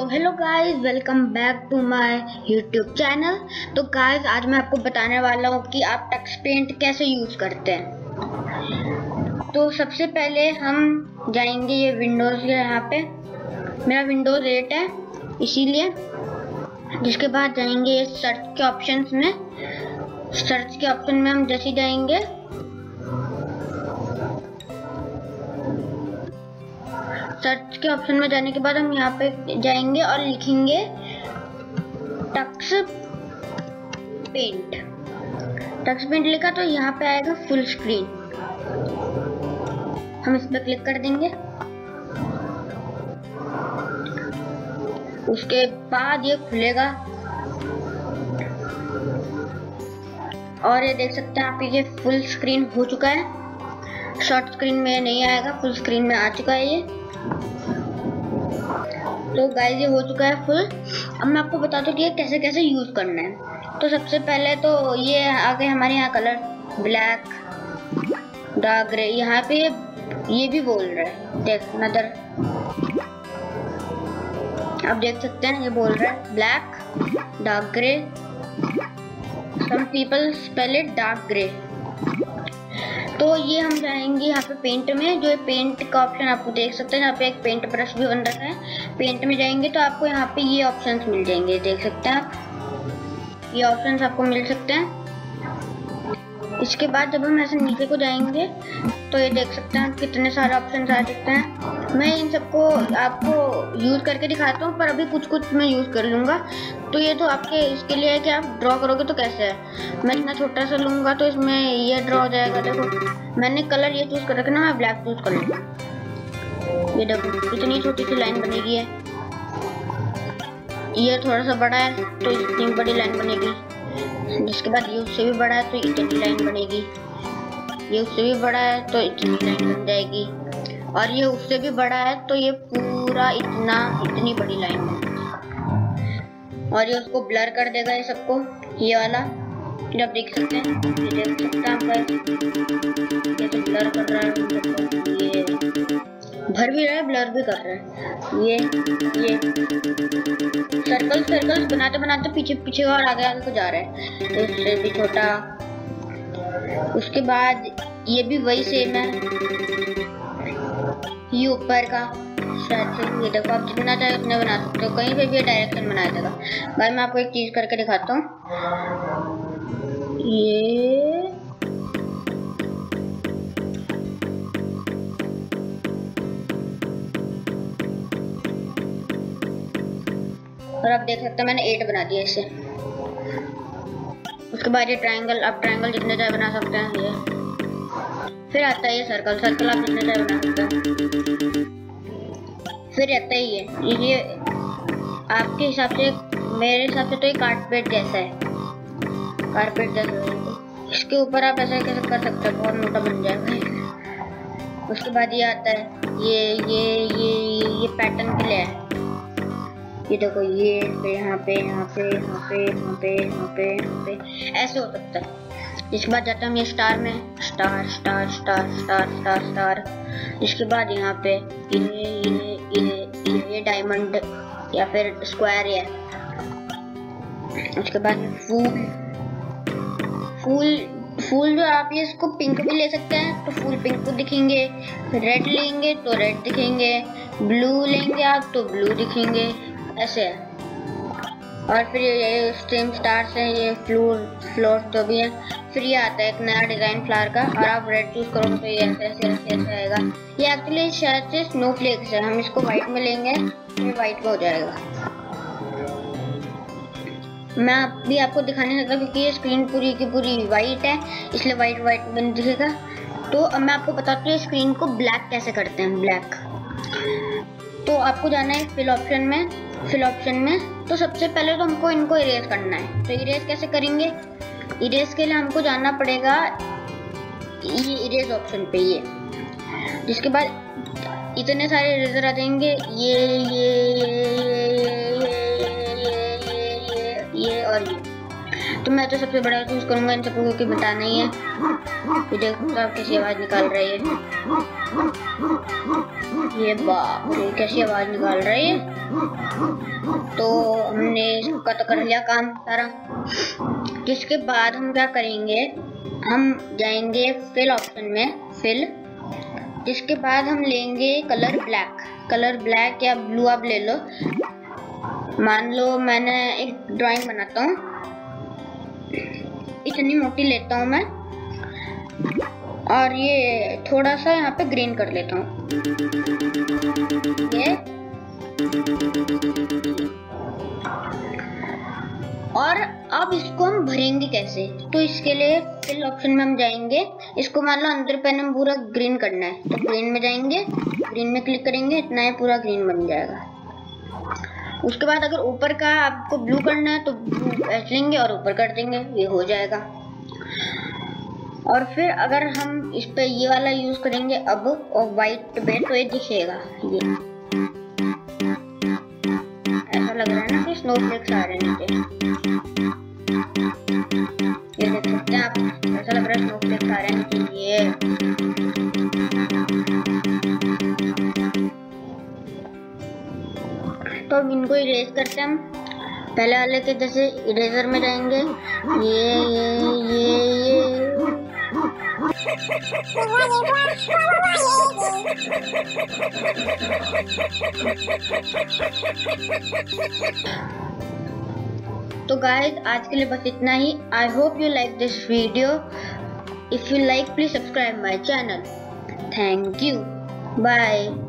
Hello guys, welcome back to my YouTube channel. तो guys, आज मैं आपको बताने वाला हूँ कि आप टक्स पेंट कैसे यूज करते हैं। तो सबसे पहले हम जाएंगे ये विंडोज के यहाँ पे। मेरा विंडोज 8 है इसीलिए। जिसके बाद जाएंगे ये सर्च के ऑप्शंस में। सर्च के ऑप्शन में हम जैसे जाएंगे सर्च के ऑप्शन में जाने के बाद हम यहाँ पे जाएंगे और लिखेंगे टक्स पेंट। टक्स पेंट लिखा तो यहाँ पे आएगा फुल स्क्रीन। हम इस पर क्लिक कर देंगे। उसके बाद ये खुलेगा और ये देख सकते हैं आप, ये फुल स्क्रीन हो चुका है। शॉर्ट स्क्रीन में नहीं आएगा, फुल स्क्रीन में आ चुका है ये। तो गाइस, ये हो चुका है फुल। अब मैं आपको बताता हूँ कि ये कैसे कैसे यूज करना है। तो सबसे पहले तो ये आगे हमारे यहाँ कलर ब्लैक, डार्क ग्रे। यहाँ पे ये भी बोल रहा है, देख नदर, आप देख सकते हैं ये बोल रहा है black, dark grey. Some people spell it dark grey. तो ये हम जाएंगे यहाँ पे पेंट में। जो पेंट का ऑप्शन आपको देख सकते हैं, यहाँ पे एक पेंट ब्रश भी बन रखा है। पेंट में जाएंगे तो आपको यहाँ पे ये ऑप्शंस मिल जाएंगे, देख सकते हैं आप, ये ऑप्शंस आपको मिल सकते हैं। इसके बाद जब हम ऐसे नीचे को जाएंगे तो ये देख सकते हैं कितने सारे ऑप्शंस आ सकते हैं। मैं इन सबको आपको यूज करके दिखाता हूँ, पर अभी कुछ मैं यूज कर लूँगा। तो ये तो आपके इसके लिए है कि आप ड्रॉ करोगे तो कैसे है। मैं इतना छोटा सा लूँगा तो इसमें ये ड्रॉ हो जाएगा। देखो मैंने कलर ये चूज कर रखा ना, मैं ब्लैक चूज कर लूँगा। ये देखो इतनी छोटी सी लाइन बनेगी है। ये थोड़ा सा बड़ा है तो इतनी बड़ी लाइन बनेगी। जिसके बाद ये उससे भी बड़ा है तो इतनी लाइन बनेगी। ये उससे भी बड़ा है तो इतनी लाइन बन जाएगी। और ये उससे भी बड़ा है तो ये पूरा इतनी बड़ी लाइन है। और ये उसको ब्लर कर देगा ये सबको, ये वाला। जब देख सकते हैं, ये देख सकते हैं आप, ये तो ब्लर कर रहा है, ये भर भी रहा है, ब्लर भी कर रहा है। ये सर्कल्स बनाते बनाते पीछे और आगे को जा रहा है, तो इससे भी छोटा। उसके बाद ये भी वही सेम है, ये ऊपर का शायद से। ये देखो आप जितना चाहे उतना बना सकते हो, कहीं पे भी डायरेक्शन बनाया देगा। भाई मैं आपको एक चीज करके दिखाता हूँ। ये और आप देख सकते हैं मैंने 8 बना दिया इसे। उसके बाद ये ट्रायंगल, आप ट्रायंगल जितने चाहे बना सकते हैं। ये फिर आता है ये सर्कल आप जितने चाहे बना सकते हैं। फिर आता है ये आपके हिसाब से, मेरे हिसाब से तो ये कारपेट जैसा है, कारपेट जैसा। इसके ऊपर आप ऐसा कैसे कर सकते हैं, बहुत मोटा बन जाएगा। उसके बाद ये आता है ये पैटर्न के लिए है। ये देखो ये यहाँ पे ऐसे हो सकता है। इसके बाद जाता हम ये स्टार में, स्टार। इसके बाद यहाँ पे ये डायमंड या फिर स्क्वायर है। उसके बाद फूल जो आप ये इसको पिंक भी ले सकते हैं तो फूल पिंक को दिखेंगे। रेड लेंगे तो रेड दिखेंगे, ब्लू लेंगे आप तो ब्लू दिखेंगे, ऐसे है। और फिर ये स्ट्रीम स्टार्स है, ये फ्लोर जो भी है। फिर ये आता है एक नया डिजाइन फ्लावर का, और आप रेड चूज करोगे तो ये ऐसे आएगा। ये एक्चुअली शायद से स्नोफ्लेक्स है। हम इसको व्हाइट में लेंगे तो ये व्हाइट का हो जाएगा। मैं अभी आपको दिखा नहीं सकता क्योंकि ये स्क्रीन पूरी की पूरी व्हाइट है, इसलिए व्हाइट बन दिखेगा। तो अब मैं आपको बताता हूँ स्क्रीन को ब्लैक कैसे करते हैं। ब्लैक तो आपको जाना है फिल ऑप्शन में। तो सबसे पहले तो हमको इनको इरेज करना है। तो इरेज कैसे करेंगे? इरेज के लिए हमको जाना पड़ेगा ये इरेज ऑप्शन पे, ये। जिसके बाद इतने सारे इरेजर आ जाएंगे, ये और ये। तो मैं तो सबसे बड़ा चूज करूंगा इन सबको, क्योंकि बताना ही है। ये देखो आप कैसी आवाज निकाल रही है, ये बाप रे कैसी आवाज निकाल रही है। तो हमने इसका तो कर लिया काम सारा। जिसके बाद हम क्या करेंगे, हम जाएंगे फिल ऑप्शन में, फिल। जिसके बाद हम लेंगे कलर ब्लैक या ब्लू आप ले लो। मान लो मैंने एक ड्राइंग बनाता हूँ, इतनी मोटी लेता हूँ मैं, और ये थोड़ा सा यहाँ पे ग्रीन कर लेता हूँ, ये। और अब इसको हम भरेंगे कैसे, तो इसके लिए फिल ऑप्शन में हम जाएंगे। इसको मान लो अंदर पेन में पूरा ग्रीन करना है, तो ग्रीन में जाएंगे, ग्रीन में क्लिक करेंगे, इतना ही पूरा ग्रीन बन जाएगा। उसके बाद अगर ऊपर का आपको ब्लू करना है तो ब्लू ऐसे लेंगे और ऊपर कर देंगे, ये हो जाएगा। और फिर अगर हम इस पे ये वाला यूज करेंगे अब, और व्हाइट पे, तो ये दिखेगा, ये ऐसा लग रहा है ना कि स्नोफ्लेक्स आ रहे हैं नीचे, ये देख सकते हैं आप, ऐसा लग रहा है स्नोफ्लेक्स आ रहे हैं नीचे, ये। तो अब इनको इरेज करते हैं हम। पहले वाले के जैसे इरेजर में जाएंगे, ये तो गाइस आज के लिए बस इतना ही। I hope you like this video. If you like please subscribe my channel. Thank you, bye.